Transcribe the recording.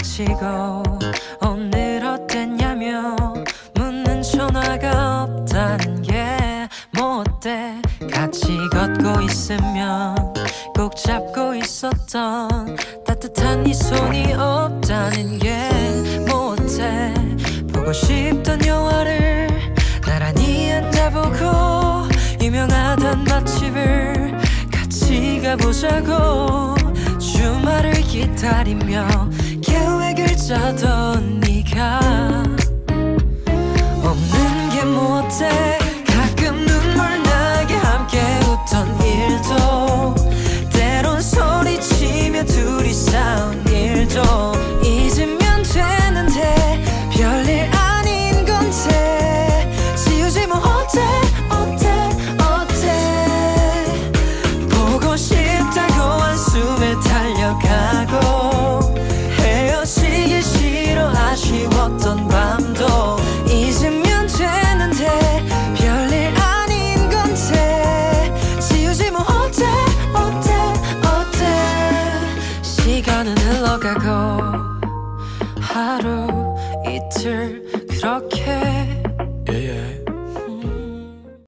마치고 오늘 어땠냐며 묻는 전화가 없다는 게 뭐 어때 같이 걷고 있으면 꼭 잡고 있었던 따뜻한 네 손이 없다는 게 뭐 어때 보고 싶던 영화를 나란히 앉아보고 유명하던 맛집을 같이 가보자고 주말을 기다리며 계획을 짜던 네가 없는 게 뭐 어때 가끔 눈물 나게 함께 웃던 일도 때론 소리치며 둘이 싸운 일도 잊으면 되는데 별일 아닌 건데 지우지 뭐 어때 보고 싶다고 한숨에 달려가고 헤어지기 싫어 아쉬웠던 밤도 잊으면 되는데 별일 아닌 건데 지우지 뭐 어때 시간은 흘러가고 하루 이틀 그렇게